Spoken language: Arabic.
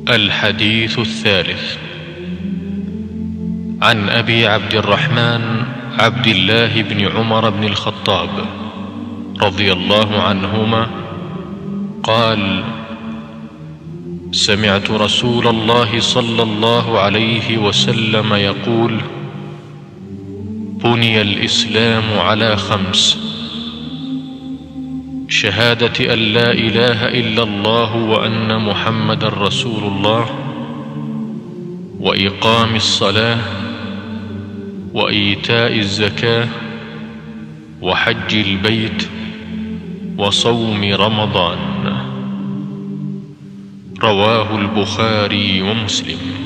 الحديث الثالث عن أبي عبد الرحمن عبد الله بن عمر بن الخطاب رضي الله عنهما قال: سمعت رسول الله صلى الله عليه وسلم يقول: بني الإسلام على 5: شهادة أن لا إله إلا الله وأن محمدا رسول الله، وإقام الصلاة، وإيتاء الزكاة، وحج البيت، وصوم رمضان. رواه البخاري ومسلم.